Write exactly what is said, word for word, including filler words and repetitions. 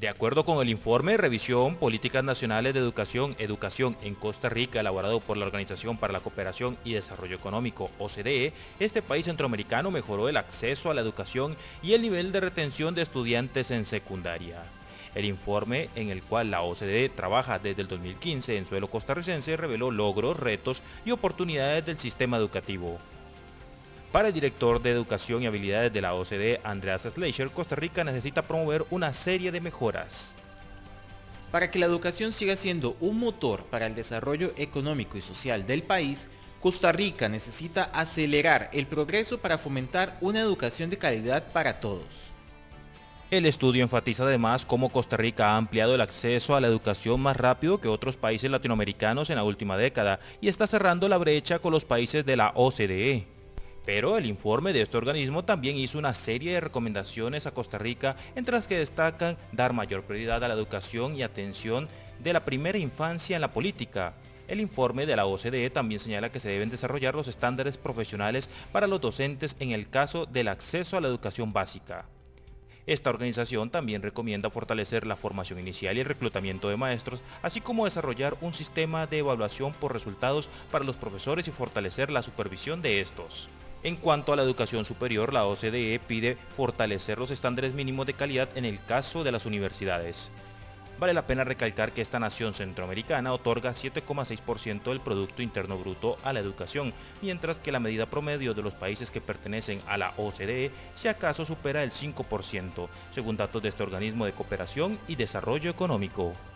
De acuerdo con el informe Revisión Políticas Nacionales de Educación, Educación en Costa Rica, elaborado por la Organización para la Cooperación y Desarrollo Económico, O C D E, este país centroamericano mejoró el acceso a la educación y el nivel de retención de estudiantes en secundaria. El informe, en el cual la O C D E trabaja desde el dos mil quince en suelo costarricense, reveló logros, retos y oportunidades del sistema educativo. Para el director de Educación y Habilidades de la O C D E, Andreas Schleicher, Costa Rica necesita promover una serie de mejoras. Para que la educación siga siendo un motor para el desarrollo económico y social del país, Costa Rica necesita acelerar el progreso para fomentar una educación de calidad para todos. El estudio enfatiza además cómo Costa Rica ha ampliado el acceso a la educación más rápido que otros países latinoamericanos en la última década y está cerrando la brecha con los países de la O C D E. Pero el informe de este organismo también hizo una serie de recomendaciones a Costa Rica, entre las que destacan dar mayor prioridad a la educación y atención de la primera infancia en la política. El informe de la O C D E también señala que se deben desarrollar los estándares profesionales para los docentes en el caso del acceso a la educación básica. Esta organización también recomienda fortalecer la formación inicial y el reclutamiento de maestros, así como desarrollar un sistema de evaluación por resultados para los profesores y fortalecer la supervisión de estos. En cuanto a la educación superior, la O C D E pide fortalecer los estándares mínimos de calidad en el caso de las universidades. Vale la pena recalcar que esta nación centroamericana otorga siete coma seis por ciento del Producto Interno Bruto a la educación, mientras que la medida promedio de los países que pertenecen a la O C D E si acaso supera el cinco por ciento, según datos de este organismo de cooperación y desarrollo económico.